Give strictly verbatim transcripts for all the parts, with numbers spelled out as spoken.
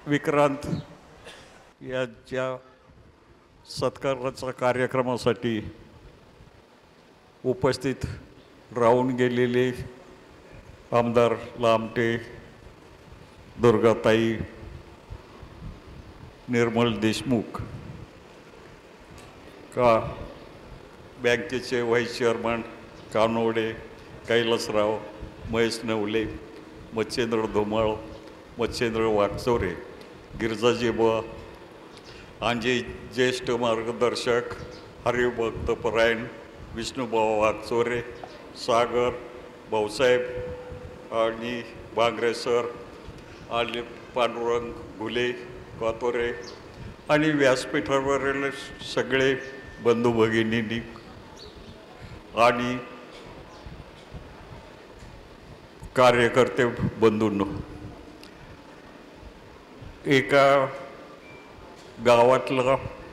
विक्रांत यांच्या सत्काराच्या कार्यक्रमासाठी उपस्थित राहून गेलेले आमदार लामटे, दुर्गाताई, निर्मल देशमुख, का बँकेचे व्हाईस चेअरमन कानोडे, कैलासराव, महेश नवले, मच्छिंद्र धुमाळ, मच्छिंद्र वागचौरे, गिरजाजी बुवा, आंजे ज्येष्ठ मार्गदर्शक हरिभक्त परायण विष्णुभाऊ वागचौरे, सागर, भाऊसाहेब आणि बांगरे सर आणि पांडुरंग घुले कातोरे आणि व्यासपीठावरील सगळे बंधू भगिनींनी आणि कार्यकर्ते बंधूंनो, एका गावातला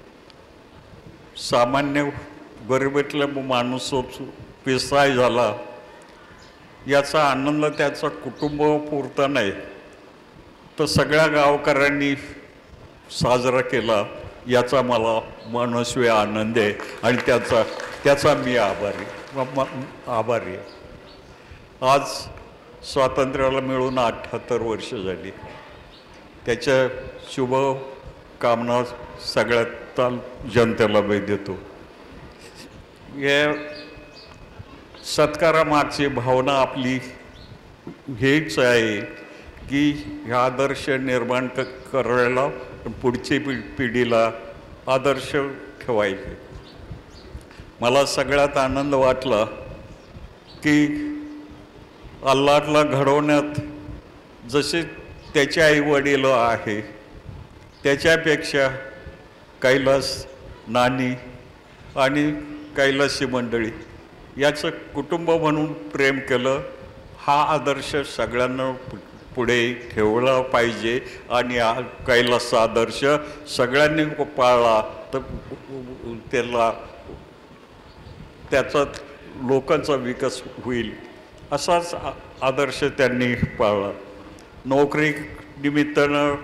सामान्य गरिबीतला माणूस पिसाय झाला याचा आनंद त्याचा कुटुंब पुरता नाही तर सगळ्या गावकऱ्यांनी साजरा केला याचा मला मनस्वी आनंद आहे आणि त्याचा त्याचा मी आभारी आभारी आहे। आज स्वातंत्र्याला मिळून अठ्ठ्याहत्तर वर्ष झाली, त्याच्या शुभ कामना सगळ्यात जनतेला मी देतो। या सत्कारामागची भावना आपली हेच आहे की हा आदर्श निर्माण क करायला पुढची पि पिढीला आदर्श ठेवायचे। मला सगळ्यात आनंद वाटला की अल्लाहला घडवण्यात जसे त्याचे आई वडील आहे त्याच्यापेक्षा कैलास, नानी आणि कैलासी मंडळी याचं कुटुंब म्हणून प्रेम केलं। हा आदर्श सगळ्यांना पुढे ठेवला पाहिजे आणि हा कैलासचा आदर्श सगळ्यांनी पाळला तर त्याला त्याचा लोकांचा विकास होईल असाच आदर्श त्यांनी पाळला। नोकरी निमित्तानं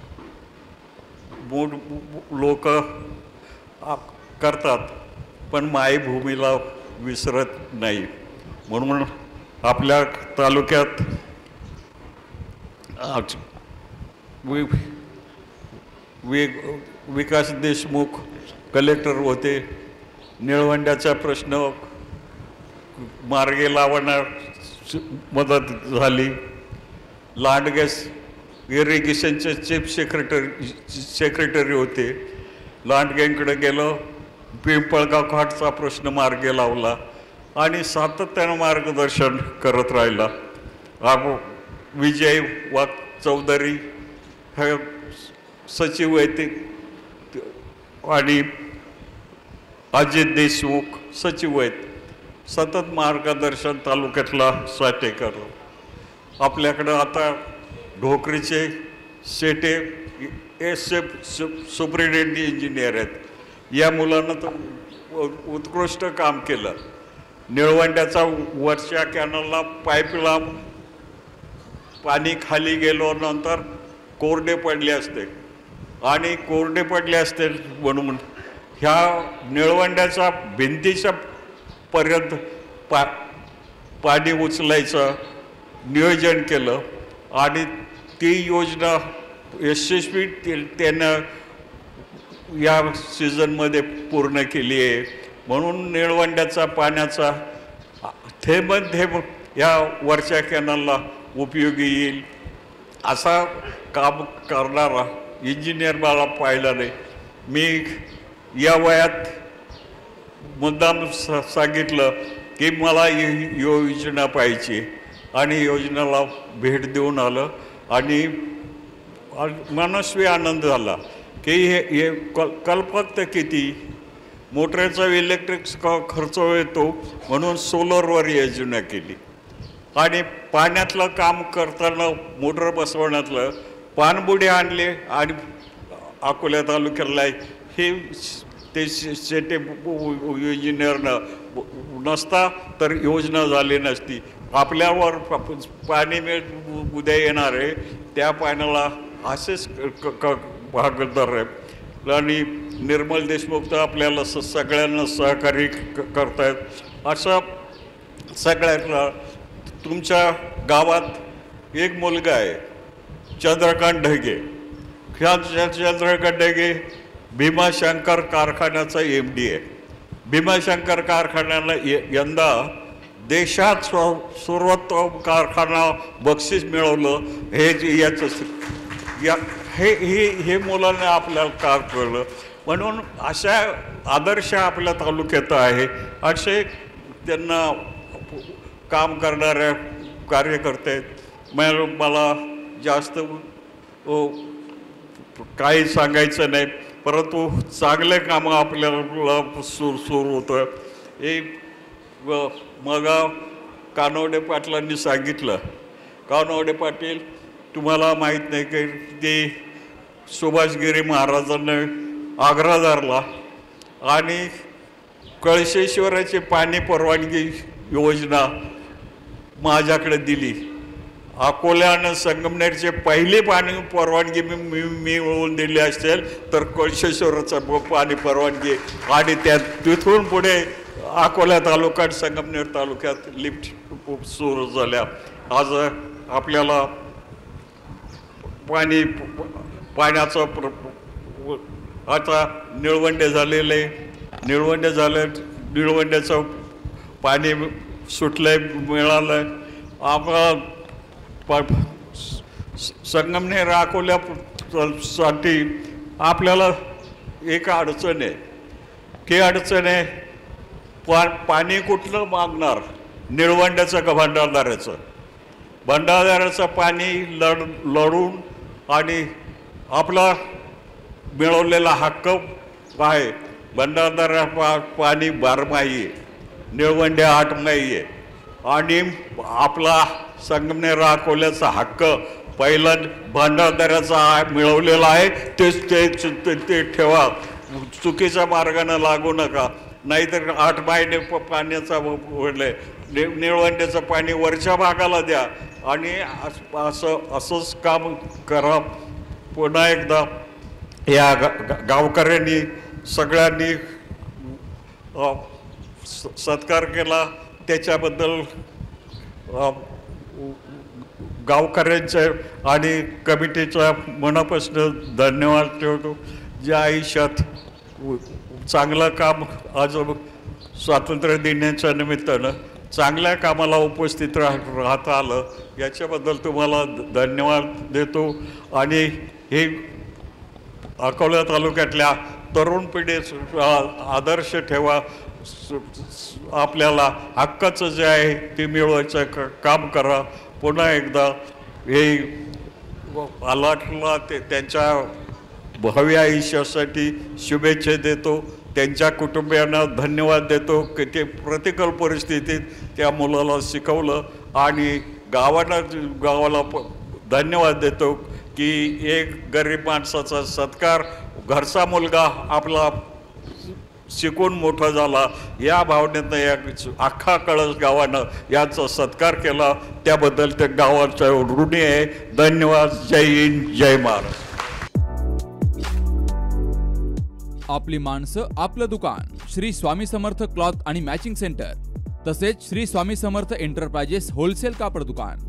मूळ लोक करतात पण मायभूमीला विसरत नाही, म्हणून आपल्या तालुक्यात वि वि विकास देशमुख कलेक्टर होते, निळवंड्याचा प्रश्न मार्गी लावण्यास मदत झाली। लांडगेस इरिगेशनचे चीफ सेक्रेटरी सेक्रेटरी होते, लांडगेंकडे गेलो, पिंपळगाव घाटचा प्रश्न मार्गी लावला आणि सातत्यानं मार्गदर्शन करत राहिला। विजय वाघ चौधरी हे सचिव आहेत आणि अजित देशमुख सचिव आहेत, सतत मार्गदर्शन तालुक्यातला साठी करतो। आपल्याकडं आता ढोकरीचे Shete S F superintending engineer आहेत, या मुलांना तर उत्कृष्ट काम केलं। निळवंड्याचा वरच्या कॅनलला पाईपला पाणी खाली गेलो नंतर कोरडे पडले असते आणि कोरडे पडले असते म्हणून ह्या निळवंड्याचा भिंतीच्या पर्यंत पा पाणी उचलायचं नियोजन केलं आणि ती योजना यशस्वी त्यानं या सीझनमध्ये पूर्ण केली आहे। म्हणून निळवंड्याचा पाण्याचा थेंब थेंब या वरच्या कॅनलला उपयोगी येईल असा काम करणारा इंजिनियर मला पाहिला नाही। मी या वयात मुद्दाम सांगितलं की मला ही योजना पाहिजे आणि योजनेला भेट देऊन आलं आणि मनस्वी आनंद झाला की हे हे कल कल्पकता किती मोटरचा इलेक्ट्रिक खर्च येतो म्हणून सोलरवर योजना केली आणि पाण्यातलं काम करताना मोटर बसवण्यातलं पाणबुडे आणले आणि अकोला तालुक्याला हे ते शेटे इंजिनियरनं नसता तर योजना झाली नसती। आपल्यावर पाणी मिळ उद्या येणार आहे त्या पाण्याला असेच क क भागीदार आहेत आणि निर्मल देशमुख तर आपल्याला स सगळ्यांना सहकार्य क करतायत. अशा सगळ्यांना तुमच्या गावात एक मुलगा आहे चंद्रकांत ढगे. ह्या चंद्रकांत ढगे भीमाशंकर कारखान्याचा एम डी आहे. भीमाशंकर कारखान्याला यंदा देशात स्व सर्वोत्तम कारखाना बक्षीस मिळवलं. हे याचं या हे हे हे मुलांना आपल्याला कार कळलं. म्हणून अशा आदर्श आपल्या तालुक्यात आहे. असे त्यांना काम करणाऱ्या कार्यकर्ते मला मला जास्त काही सांगायचं नाही, परंतु चांगले कामं आपल्याला सुरू सुरू होतं. हे मग कानवडे पाटलांनी सांगितलं. कानवडे पाटील तुम्हाला माहीत नाही की ते सुभाषगिरी महाराजांनी आग्रा धरला आणि कळशेश्वराची पाणी परवानगी योजना माझ्याकडे दिली. अकोला आणि संगमनेरचे पहिली पाणी परवानगी मी मी मिळवून दिली असेल तर कळशेश्वराचं पाणी परवानगी आणि त्या तिथून पुढे अकोला तालुक्यात संगमनेर तालुक्यात लिफ्ट सुरू झाल्या. आज आपल्याला पाणी पाण्याचं आता निळवंडे झालेले निळवंडे झाले निळवंड्याचं पाणी सुटलं मिळालं. आम्हाला संगमनेर अकोल्यासाठी आपल्याला एक अडचण आहे. की अडचण आहे पा पाणी कुठलं मागणार? निळवंड्याचं का भंडारदाऱ्याचं? भंडारदाऱ्याचं पाणी लढ लढून आणि आपला मिळवलेला हक्क आहे. भंडारदारा पा पाणी बारमाही आहे, निळवंडे आठमाही आहे आणि आपला संगमनेर अकोल्याचा हक्क पहिला भंडारदाऱ्याचा मिळवलेला आहे. तेच ते ते ठेवा. चुकीच्या मार्गाने लागू नका, नाहीतर आठ महिने पाण्याचा वडले निळवंड्याचं पाणी वरच्या भागाला द्या आणि असं असंच काम करा. पुन्हा एकदा या गावकऱ्यांनी सगळ्यांनी सत्कार केला त्याच्याबद्दल गावकऱ्यांचे आणि कमिटीचा मनापासून धन्यवाद ठेवतो. ज्या आयुष्यात चांगलं काम आज स्वातंत्र्य दिनाच्या निमित्तानं चांगल्या कामाला उपस्थित राह राहता आलं याच्याबद्दल तुम्हाला धन्यवाद देतो. आणि हे अकोला तालुक्यातल्या तरुण पिढीस आदर्श ठेवा. आपल्याला हक्काचं जे आहे ते मिळवायचं क काम करा. पुन्हा एकदा हे आलाटला ते त्यांच्या भावी आयुष्यासाठी शुभेच्छा देतो. त्यांच्या कुटुंबियांना धन्यवाद देतो की ते प्रतिकूल परिस्थितीत त्या मुलाला शिकवलं आणि गावाला गावाला प धन्यवाद देतो की एक गरीब माणसाचा सत्कार घरचा मुलगा आपला शिकून मोठा झाला या भावनेनं या अख्खा कळस गावानं याचा सत्कार केला. त्याबद्दल त्या गावाचा ऋणी आहे. धन्यवाद. जय हिंद, जय महाराष्ट्र. आपली माणसं आपलं दुकान श्री स्वामी समर्थ क्लॉथ आणि मॅचिंग सेंटर तसेच श्री स्वामी समर्थ एंटरप्राइजेस होलसेल कापड दुकान.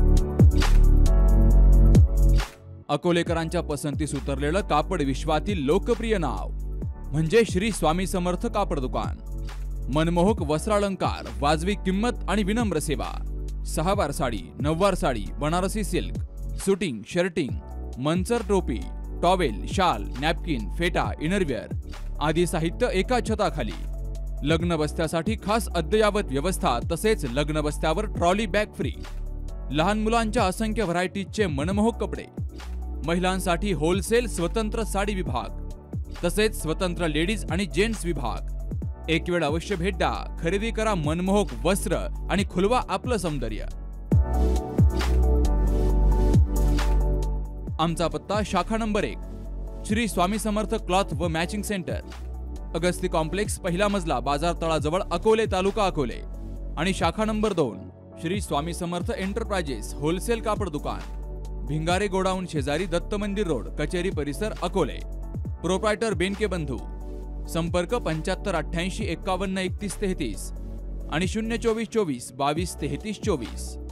अकोलेकरांच्या पसंतीस उतरलेलं कापड विश्वातील लोकप्रिय नाव म्हणजे श्री स्वामी समर्थ कापड दुकान. मनमोहक वस्त्रालंकार, वाजवी किंमत आणि विनम्र सेवा. सहावार sari, नववार sari, Banarasi silk, suiting, shirting, Manchar टोपी, टॉवेल, शाल, नॅपकिन, फेटा, इनरवेअर आदी साहित्य एका छताखाली. लग्न बस्त्यासाठी खास अद्ययावत व्यवस्था तसेच लग्न बस्त्यावर ट्रॉली बॅग फ्री. लहान मुलांच्या असंख्य व्हरायटीजचे मनमोहक कपडे. महिलांसाठी होलसेल स्वतंत्र साडी विभाग तसेच स्वतंत्र लेडीज आणि जेंट्स विभाग. एक वेळ अवश्य भेट द्या. खरेदी करा मनमोहक वस्त्र आणि खुलवा आपलं सौंदर्य. आमचा पत्ता शाखा नंबर एक श्री स्वामी समर्थ क्लॉथ व मॅचिंग सेंटर, अगस्ती कॉम्प्लेक्स, पहिला मजला, बाजार तळाजवळ, अकोले, तालुका अकोले. आणि शाखा नंबर दोन श्री स्वामी समर्थ एंटरप्राइजेस होलसेल कापड दुकान, भिंगारे गोडाऊन शेजारी दत्त मंदिर रोड, कचेरी परिसर, अकोले. प्रोप्रायटर बेनके बंधू. संपर्क पंच्याहत्तर अठ्ठ्याऐंशी एक्कावन्न एकतीस तेहतीस आणि शून्य चोवीस चोवीस बावीस तेहतीस चोवीस.